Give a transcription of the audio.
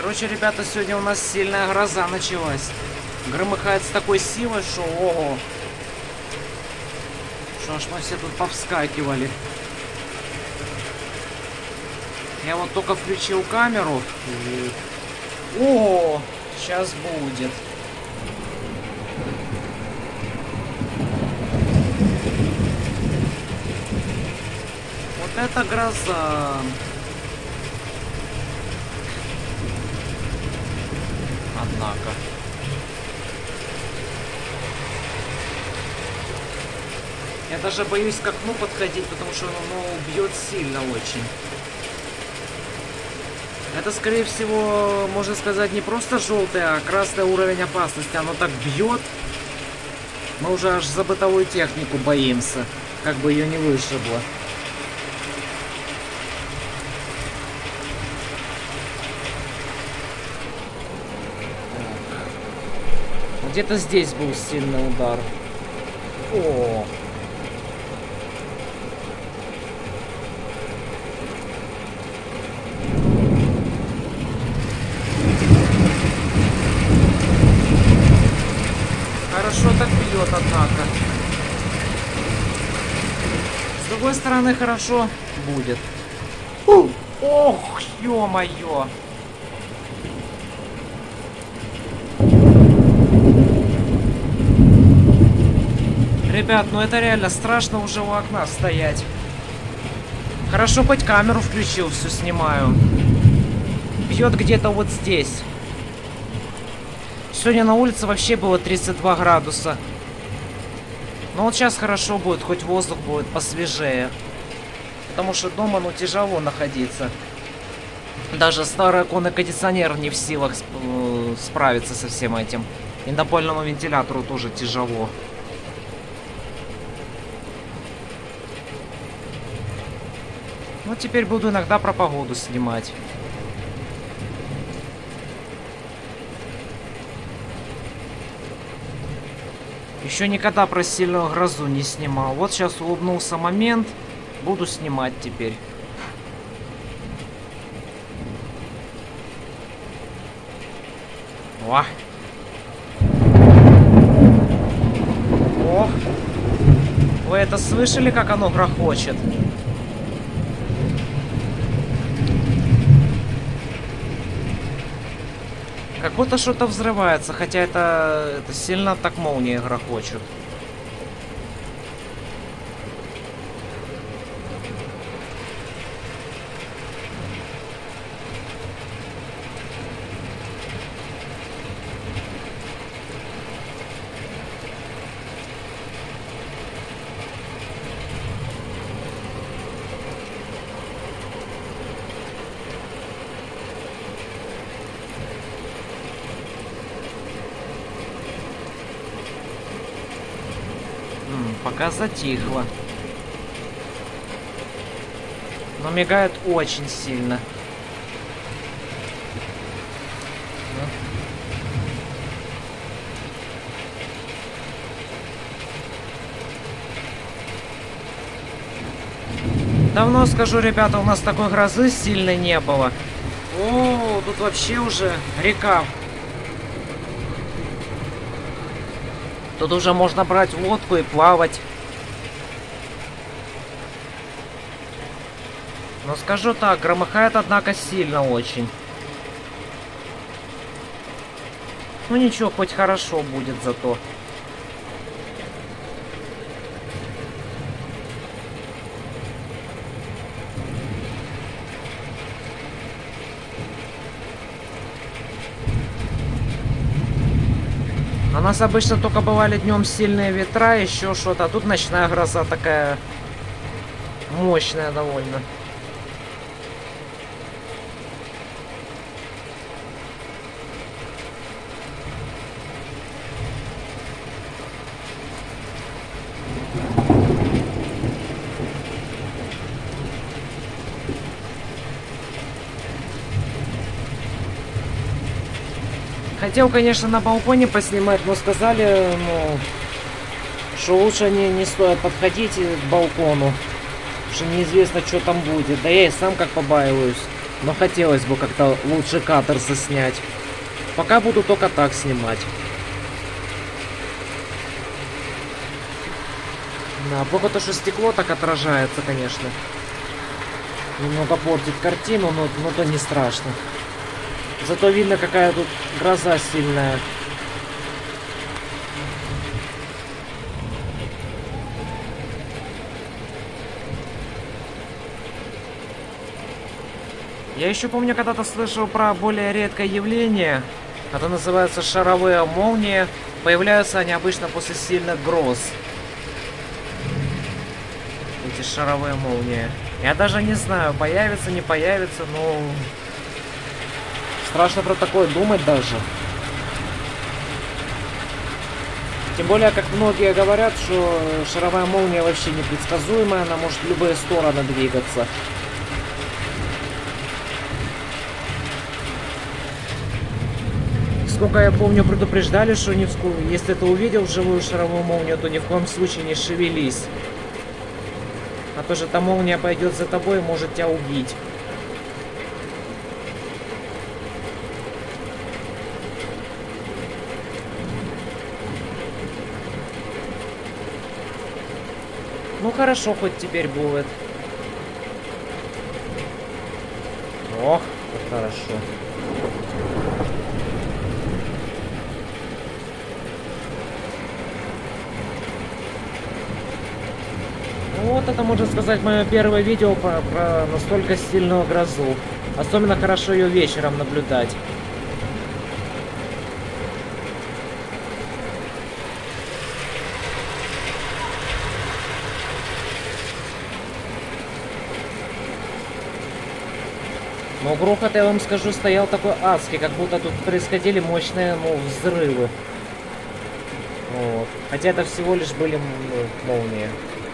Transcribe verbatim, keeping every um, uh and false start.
Короче, ребята, сегодня у нас сильная гроза началась. Громыхает с такой силой, что ого. Что ж мы все тут повскакивали. Я вот только включил камеру. И... О, сейчас будет. Вот это гроза. Однако. Я даже боюсь к окну подходить, потому что оно бьет сильно очень. Это, скорее всего, можно сказать, не просто желтый, а красный уровень опасности. Оно так бьет. Мы уже аж за бытовую технику боимся, как бы ее не вышибло. Где-то здесь был сильный удар. О! Хорошо так бьет, однако. С другой стороны, хорошо будет. Ох, ё-моё! Ребят, ну это реально страшно уже у окна стоять. Хорошо, хоть камеру включил, все снимаю. Бьет где-то вот здесь. Сегодня на улице вообще было тридцать два градуса. Но вот сейчас хорошо будет, хоть воздух будет посвежее. Потому что дома, ну, тяжело находиться. Даже старый оконный кондиционер не в силах сп- справиться со всем этим. И напольному вентилятору тоже тяжело. Вот теперь буду иногда про погоду снимать. Еще никогда про сильную грозу не снимал. Вот сейчас улыбнулся момент. Буду снимать теперь. О! О! Вы это слышали, как оно грохочет? Как будто что-то взрывается, хотя это, это сильно так молнии грохочут. Пока затихло. Но мигает очень сильно. Давно, скажу, ребята, у нас такой грозы сильной не было. О, тут вообще уже река. Тут уже можно брать лодку и плавать. Но скажу так, громыхает, однако, сильно очень. Ну ничего, хоть хорошо будет зато. У нас обычно только бывали днем сильные ветра, еще что-то. А тут ночная гроза такая мощная довольно. Хотел, конечно, на балконе поснимать, но сказали, ну, что лучше не, не стоит подходить к балкону, что неизвестно, что там будет. Да я и сам как побаиваюсь. Но хотелось бы как-то лучше катерсы снять. Пока буду только так снимать. Да, плохо то, что стекло так отражается, конечно. Немного портит картину, но, но то не страшно. Зато видно, какая тут гроза сильная. Я еще помню, когда-то слышал про более редкое явление. Это называется шаровые молнии. Появляются они обычно после сильных гроз. Эти шаровые молнии. Я даже не знаю, появится, не появится, но... Страшно про такое думать даже. Тем более, как многие говорят, что шаровая молния вообще непредсказуемая, она может в любые стороны двигаться. Сколько я помню, предупреждали, что ни в... если ты увидел живую шаровую молнию, то ни в коем случае не шевелись. А то же эта молния пойдет за тобой и может тебя убить. Ну хорошо, хоть теперь будет. Ох, как хорошо. Вот это, можно сказать, мое первое видео про, про настолько сильную грозу. Особенно хорошо ее вечером наблюдать. Но грохот, я вам скажу, стоял такой адский, как будто тут происходили мощные, ну, взрывы. Вот. Хотя это всего лишь были, ну, молнии.